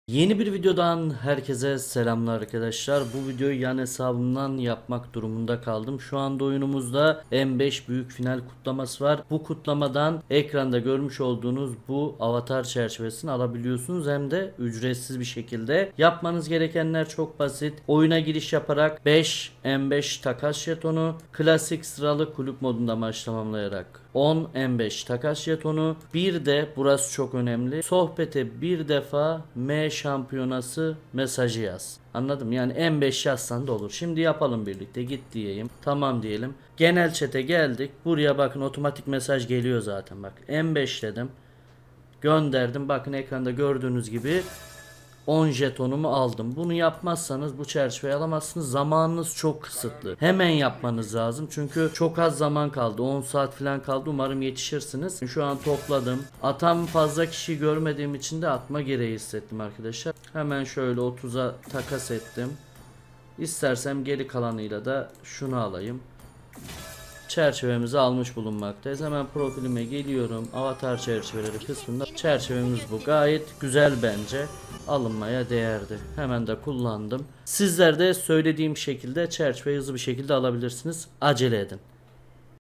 Yeni bir videodan herkese selamlar arkadaşlar. Bu videoyu yan hesabımdan yapmak durumunda kaldım. Şu anda oyunumuzda M5 büyük final kutlaması var. Bu kutlamadan ekranda görmüş olduğunuz bu avatar çerçevesini alabiliyorsunuz. Hem de ücretsiz bir şekilde. Yapmanız gerekenler çok basit. Oyuna giriş yaparak 5 M5 takas jetonu, klasik sıralı kulüp modunda maç tamamlayarak 10 M5 takas jetonu, bir de burası çok önemli. Sohbete bir defa M şampiyonası mesajı yaz. Anladım. Yani M5 yazsan da olur. Şimdi yapalım birlikte. Git diyeyim. Tamam diyelim. Genel chat'e geldik. Buraya bakın otomatik mesaj geliyor zaten. Bak M5 dedim. Gönderdim. Bakın ekranda gördüğünüz gibi 10 jetonumu aldım. Bunu yapmazsanız bu çerçeveyi alamazsınız. Zamanınız çok kısıtlı. Hemen yapmanız lazım. Çünkü çok az zaman kaldı. 10 saat falan kaldı. Umarım yetişirsiniz. Şu an topladım. Atam fazla kişi görmediğim için de atma gereği hissettim arkadaşlar. Hemen şöyle 30'a takas ettim. İstersem geri kalanıyla da şunu alayım. Çerçevemizi almış bulunmaktayız. Hemen profilime geliyorum. Avatar çerçeveleri kısmında çerçevemiz bu. Gayet güzel bence. Alınmaya değerdi. Hemen de kullandım. Sizler de söylediğim şekilde çerçeveyi hızlı bir şekilde alabilirsiniz. Acele edin.